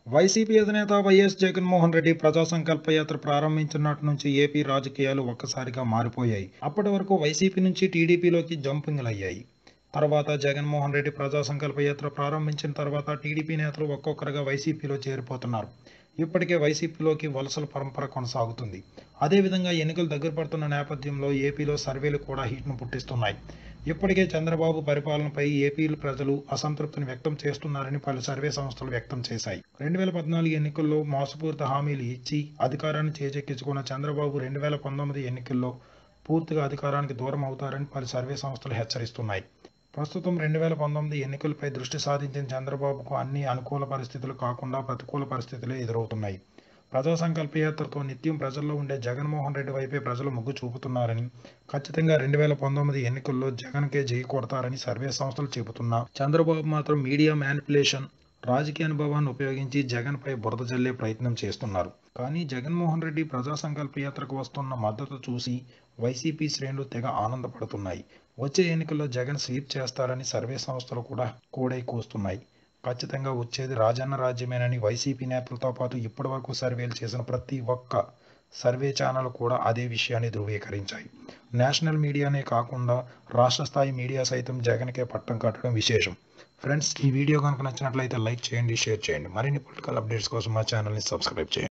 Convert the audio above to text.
YCP అధినేత YS Jaganmohan Reddy ప్రజా సంకల్ప యాత్ర ప్రారంభించినటి నుంచి ఏపీ రాజకీయాలు ఒక్కసారిగా మారిపోయాయి. అప్పటి వరకు వైసీపీ నుంచి టీడీపీలోకి జంపింగ్లయ్యాయి. తర్వాత జగన్మోహన్ రెడ్డి ప్రజా సంకల్ప యాత్ర ప్రారంభించిన తర్వాత టీడీపీ నేతలు ఒక్కొక్కరుగా వైసీపీలో చేరిపోతున్నారు. ఇప్పటికే వైసీపీలోకి వలసల పరంపర కొనసాగుతుంది. అదేవిధంగా ఎన్నికలు దగ్గర పడుతున్న నేపథ్యంలో ఏపీలో సర్వేలు కూడా హీట్ను పుట్టిస్తున్నాయి. ఇప్పటికే చంద్రబాబు పరిపాలనపై ఏపీ ప్రజలు అసంతృప్తిని వ్యక్తం చేస్తున్నారని పలు సర్వే సంస్థలు వ్యక్తం చేశాయి. 2014 ఎన్నికల్లో మోసపూరిత హామీలు ఇచ్చి అధికారాన్ని చేజెక్కించుకున్న చంద్రబాబు 2019 ఎన్నికల్లో పూర్తిగా అధికారానికి దూరం అవుతారని పలు సర్వే సంస్థలు హెచ్చరిస్తున్నాయి. ప్రస్తుతం 2019 ఎన్నికలపై దృష్టి సారించిన చంద్రబాబుకు అన్ని అనుకూల పరిస్థితులు కాకుండా ప్రతికూల పరిస్థితులే ఎదురవుతున్నాయి. ప్రజా సంకల్ప యాత్రతో నిత్యం ప్రజల్లో ఉండే జగన్మోహన్ రెడ్డి వైపే ప్రజలు మొగ్గు చూపుతున్నారని, ఖచ్చితంగా 2019 ఎన్నికల్లో జగన్కే జై కొడతారని సర్వే సంస్థలు చెబుతున్నా చంద్రబాబు మాత్రం మీడియా మ్యానిపులేషన్, రాజకీయ అనుభవాన్ని ఉపయోగించి జగన్పై బురద జల్లే ప్రయత్నం చేస్తున్నారు. కానీ జగన్మోహన్ రెడ్డి ప్రజా సంకల్ప యాత్రకు వస్తున్న మద్దతు చూసి వైసీపీ శ్రేణులు తెగ ఆనందపడుతున్నాయి. వచ్చే ఎన్నికల్లో జగన్ స్వీప్ చేస్తారని సర్వే సంస్థలు కూడా కోడై కూస్తున్నాయి. ఖచ్చితంగా వచ్చేది రాజన్న రాజ్యమేనని వైసీపీ నేతలతో పాటు ఇప్పటివరకు సర్వేలు చేసిన ప్రతి ఒక్క సర్వే ఛానల్ కూడా అదే విషయాన్ని ధృవీకరించాయి. నేషనల్ మీడియానే కాకుండా రాష్ట్ర స్థాయి మీడియా సైతం జగన్కే పట్టం కట్టడం విశేషం. ఫ్రెండ్స్, ఈ వీడియో కనుక నచ్చినట్లయితే లైక్ చేయండి, షేర్ చేయండి. మరిన్ని పొలిటికల్ అప్డేట్స్ కోసం మా ఛానల్ని సబ్స్క్రైబ్ చేయండి.